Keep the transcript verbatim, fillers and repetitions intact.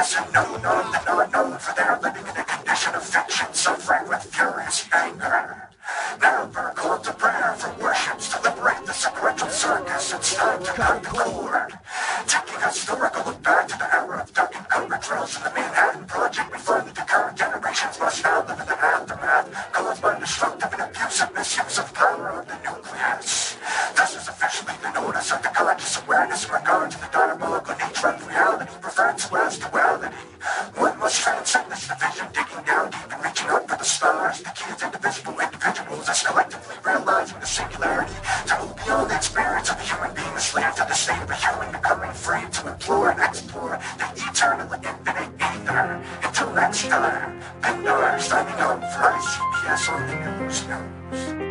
lesson known on the unknown, for they're living in a condition of fiction, suffering with furious anger. Now we're called to prayer for worships to liberate the sequential circus. It's time to cut the cord. Taking a historical look back to the era of duck and cover drills and the Manhattan Project, we find that the current generations must now live in the aftermath caused by destructive and abusive misuse of power of the nucleus. This is officially the notice of the conscious awareness in regard to the diabolical nature of reality referred to as duality. One must transcend this division, digging down deep and reaching up for the stars. The key is indivisible individuals as collectively realizing the singularity to move beyond the experience of a human being a slave to the state of a human, becoming free to implore and explore the eternal and infinite ether. Until next time, Pindar signing out for I C P S on the news.